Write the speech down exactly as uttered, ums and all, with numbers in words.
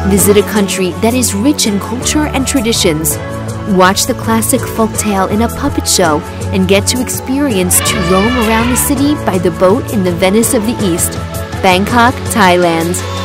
Visit a country that is rich in culture and traditions. Watch the classic folktale in a puppet show and get to experience to roam around the city by the boat in the Venice of the East, Bangkok, Thailand.